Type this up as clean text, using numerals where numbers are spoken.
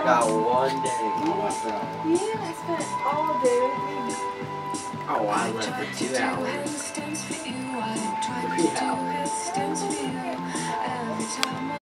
got one day by myself. Yeah, I spent all day with me. Oh, I left for 2 hours. 3 hours.